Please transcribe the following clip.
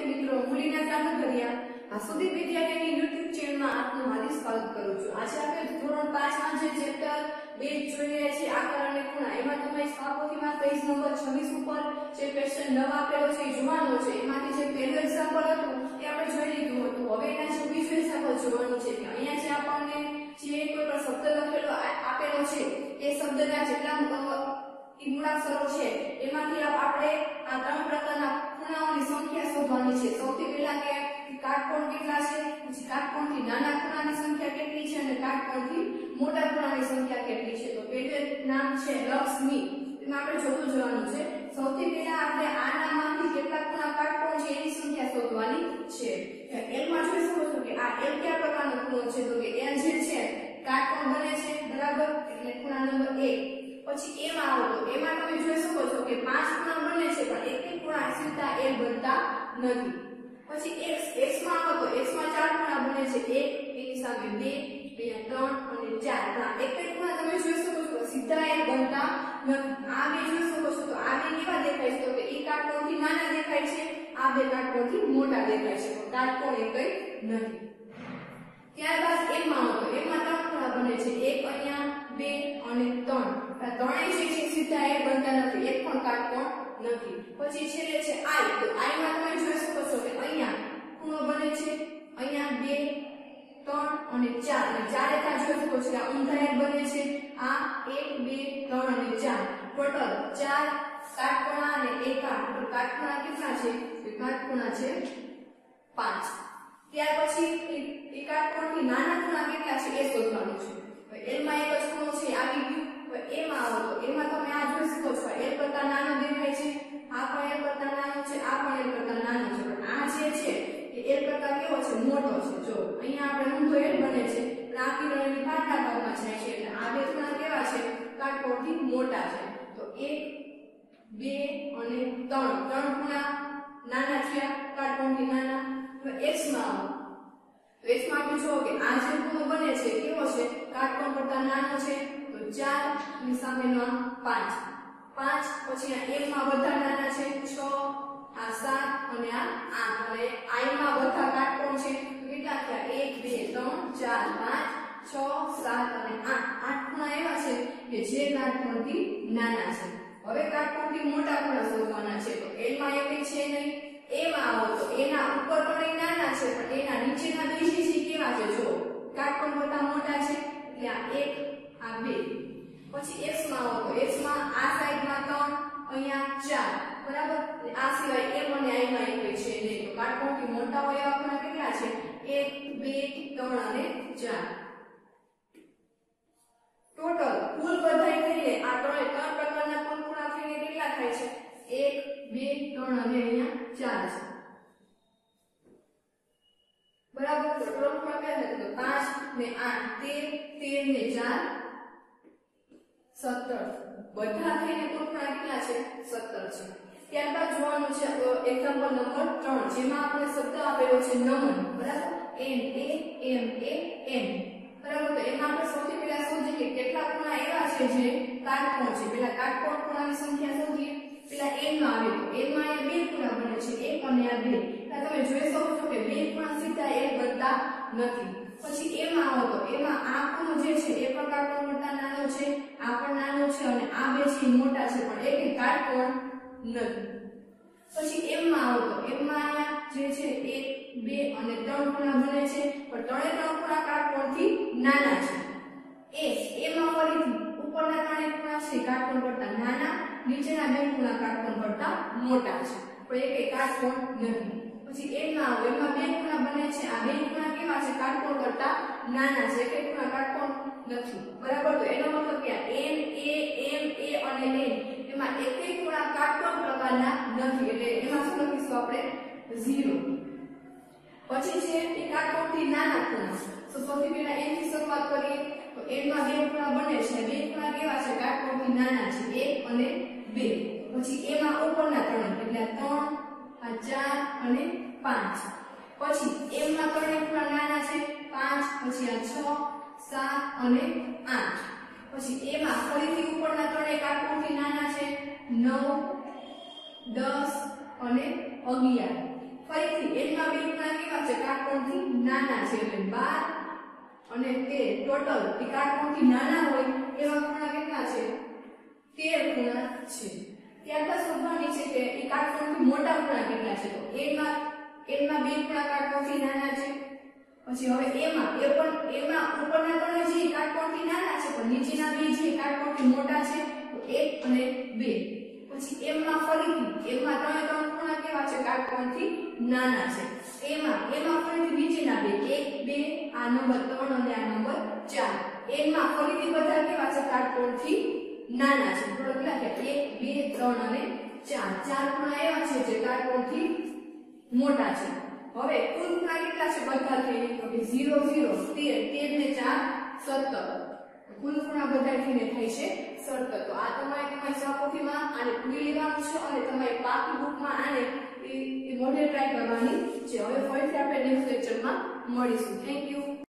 વિદ્યાર્થી મિત્રો, મુલીના કાનગરિયા આ સુધી વિદ્યાર્થીની YouTube ચેનલમાં આપનું હાર્દિક સ્વાગત કરું છું। આજે આપણે ધોરણ 5 માં જે ચેપ્ટર 2 જોઈ રહ્યા છીએ આકાર અને ખૂણા, એમાં તમે સ્વાપોથીમાં પેજ નંબર 26 ઉપર જે ક્વેશ્ચન 9 આપેલો છે એ જોવાનો છે। એમાંથી જે પહેલું એક્ઝામ્પલ હતું એ આપણે જોઈ લીધું હતું। હવે એના જે બીજું એક્ઝામ્પલ જોવાનું છે કે અહીંયા જે આપણને જે કોઈ પણ શબ્દ લખેલો આપેલો છે એ શબ્દના જેટલા મૂળાક્ષરો છે એમાંથી આપણે આ ત્રણ પ્રકારના ખૂણાઓની સંખ્યા શોધવાની છે। સૌથી પહેલા કે કાટકોણ કેટલા છે, પછી કાટકોણથી નાના ખૂણાની સંખ્યા કેટલી છે અને કાટકોણથી મોટા ખૂણાની સંખ્યા કેટલી છે। તો પહેલું નામ છે લક્ષ્મી, એમાં આપણે જોતું જવાનું છે। સૌથી પહેલા આપણે આ નામમાંથી કેટલા ખૂણા કાટકોણ છે એની સંખ્યા શોધવાની છે। એલ માં જોઈ શકો છો કે આ એલ કયા પ્રકારનો ખૂણો છે, તો કે એલ જે છે કાટકોણ બને છે, બરાબર, એટલે ખૂણા નંબર 1। પછી એમાં આવો તો એમાં તમે જોઈ શકો છો કે 5 ખૂણા બને છે પણ એક એક ખૂણા સીધા એલ બનતા નથી। પછી x માં આવો તો x માં 4 ખૂણા બને છે, 1 એની સામે 2 અહીંયા 3 અને 4। એક એક ખૂણા તમે જોઈ શકો છો સીધા એલ બનતા નથી। આ બે જોઈ શકો છો તો આ બે કેવા દેખાય છે, તો કે એક કાટકોણથી નાના દેખાય છે, આ બે કાટકોણથી મોટા દેખાય છે, તો કાટકોણ એકઈ નથી। ત્યારબાદ એમાં આવો તો એમાં 3 ખૂણા બને છે, એક અહીંયા 2 અને 3। આ ત્રણેય જે છે સીધા એલ બનતા નથી, એક પણ કાટકોણ નથી। પછી છેલ્લે છે i, તો i માં તમે જોઈ શકો છો કે અહીંયા ખૂણો બને છે, અહીંયા 2 3 અને 4 અને ચારે તા જોઈ શકો છો કે આ ઊંધા એલ બને છે, આ 1 2 3 અને 4 ટોટલ 4 કાટખૂણા અને એક ટોટલ કાટખૂણા કેટલા છે, તો કાટખૂણા છે 5। ત્યાર પછી એ કાટકોણથી નાના ખૂણા કેટલા છે એ શોધવાનું છે। એલ માં એક જ ખૂણો છે આવી ગયું। એમાં આવો તો એમાં તમે આ જોઈ શકો છો એલ કરતા નાનો દેખાય છે, આ પણ એલ કરતા નાનો છે, આ પણ એલ કરતા નાનો છે, પણ આ જે છે એ એલ કરતા કેવો છે, મોટો છે। જો અહીંયા આપણે ઊંધો એલ બને છે પણ આ કિરણની બહારના ભાગમાં જાય છે, એટલે આ બે ખૂણા કેવા છે, કાટકોણથી મોટા છે। તો 1 2 અને 3 ખૂણા નાના થયા, કાટકોણથી નાના। x માં આવો તો x માં આપણે જો કે આ જે ખૂણો બને છે કેવો છે, કાટકોણ કરતા નાનો છે, તો 4 ની સામેનો 5। પછી આ l માં બધા નાના છે, 6 આ 7 અને આ 8 અને i માં બધા કાટકોણ છે કેટલા થયા, 1 2 3 4 5 6 7 અને 8 ખૂણા એવા છે કે જે કાટકોણથી નાના છે। હવે કાટકોણથી મોટા ખૂણા શોધવાના છે, તો l માં એક છે નહીં। એમાં આવો તો એના ઉપર પણ નાના છે પણ એના નીચેના બે છે કેવા છે, જો કાટકોણ કરતા મોટા છે, એટલે આ 1 આ 2। પછી x માં આવો તો x માં આ સાઈડમાં 3 અહીંયા 4, બરાબર, આ સિવાય m અને i માં એક છે નહીં, તો કાટકોણથી મોટા હોય એવા ખૂણા કેટલા છે, 1 2 3 અને 4। ટોટલ કુલ બધાય થઈને આ ત્રણ પ્રકારના કુલ ખૂણા થઈને કેટલા થાય છે, 1 2 3 અને અહીંયા 4 છે, બરાબર। તો ટોટલ ખૂણા કેટલા છે, તો 5 ને 8 13 ને 4 17, બધા થઈને કુલ ખૂણા કેટલા છે, 17 છે। ત્યારબાદ જોવાનું છે એક્ઝામ્પલ નંબર 3, જેમાં આપણે શબ્દ આપેલો છે નમન, બરાબર, n a m a n, બરાબર। તો એમાં આપણે સૌથી પહેલા શોધીએ કે કેટલા ખૂણા એવા છે જે કાટકોણ છે। પહેલા કાટકોણ ખૂણાની સંખ્યા શોધીએ। પેલા n માં આવે તો n માં અહીંયા બે ખૂણા બને છે, 1 અને આ 2। તમે જોઈ શકો છો કે બે ખૂણા સીધા એક બનતા નથી। પછી એમાં આવો તો એમાં આ ખૂણો જે છે એ પણ કાટકોણ કરતા નાનો છે, આ પણ નાનો છે અને આ બે છે મોટા છે પણ એક કાટકોણ નથી। પછી m માં આવો તો m માં અહીંયા જે છે 1 2 અને 3 ખૂણા બને છે પણ ત્રણે ત્રણ ખૂણા કાટકોણથી નાના છે। એમાં ફરીથી ઉપરના ત્રણે ખૂણા છે કાટકોણ કરતા નાના, નીચેના બે ખૂણા કાટકોણ કરતા મોટા છે પણ એક કાટકોણ નથી। પછી એમાં આવો એમાં બે ખૂણા બને છે, આ બે ખૂણા કેવા છે, કાટકોણ કરતા નાના છે, એક ખૂણા કાટકોણ નથી, બરાબર। તો એનો મતલબ કે n a m a અને n એમાં એક ખૂણા કાટકોણ પ્રકારના નથી, એટલે એમાં શું લખીશું આપણે, 0। પછી છે એ કાટકોણથી નાના ખૂણા, તો સૌથી પહેલા n થી શરૂઆત કરીએ તો n માં બે ખૂણા બને છે, બે ખૂણા કેવા છે, કાટકોણથી નાના છે, 1 અને 2। પછી એમાં ઉપરના ત્રણ એટલે 3 આ 4 અને 5। પછી m માં ત્રણે ખૂણા નાના છે, 5 પછી આ 6 7 અને 8। પછી એમાં ફરીથી ઉપરના ત્રણે કાટકોણથી નાના છે, 9 10 અને 11। ફરીથી n માં બે ખૂણા કેવા છે કાટકોણથી નાના છે એટલે 12 અને 13 ટોટલ એ કાટકોણથી નાના હોય એવા ખૂણા કેટલા છે 13 ખૂણા છે ત્યારબાદ શોધવાની છે કે એ કાટકોણથી મોટા ખૂણા કેટલા છે તો n માં બે ખૂણા કાટકોણથી નાના છે પછી હવે એમાં ઉપરના ત્રણ જે કાટકોણથી નાના છે પણ નીચેના બે જે કાટકોણથી મોટા છે તો 1 અને 2 પછી એમાં ફરીથી એમાં ત્રણ ખૂણા કેવા છે કાટકોણથી નાના છે એમાં ફરીથી નીચેના બે 1 2 આ નંબર 3 અને આ નંબર 4 એમાં ફરીથી બધા કેવા છે કાટકોણથી નાના છે તો કેટલા છે 1 2 3 અને 4 ચાર ખૂણા એવા છે જે કાટકોણથી મોટા છે હવે કુલ ખૂણા કેટલા છે બધા થઈને તો કે 0 0 13 ને 4 17 કુલ ખૂણા બધા થઈને થાય છે 17 તો આ તમારી સહકોટીમાં આને પૂરી લેવાનું છે અને તમારી પાકી બુકમાં આને એ મોડેલ ટ્રાય કરવાની છે હવે ફરીથી આપણે નેક્સ્ટ લેક્ચરમાં મળીશું થેન્ક યુ